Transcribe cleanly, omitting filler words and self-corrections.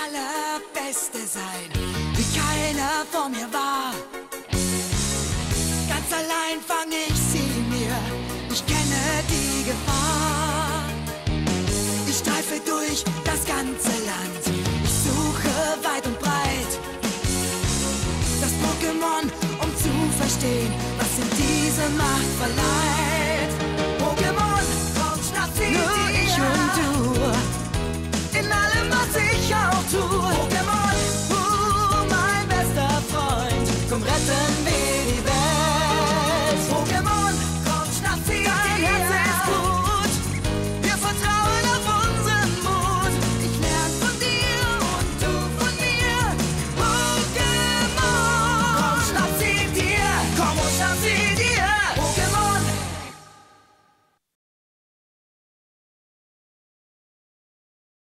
Allerbeste sein, wie keiner vor mir war. Ganz allein fang ich sie mir, ich kenne die Gefahr. Ich streife durch das ganze Land, ich suche weit und breit das Pokémon, um zu verstehen, was in diese Macht verleiht. Pokémon, komm, schnapp sie dir. Nur ich und du, in allem, was ich auch tue. Pokémon, mein bester Freund, komm, retten wir die Welt. Pokémon, komm, schnapp sie dir. Dein Herz ist gut, wir vertrauen auf unseren Mut. Ich lern von dir und du von mir. Pokémon, komm, schnapp sie dir. Komm und schnapp sie dir.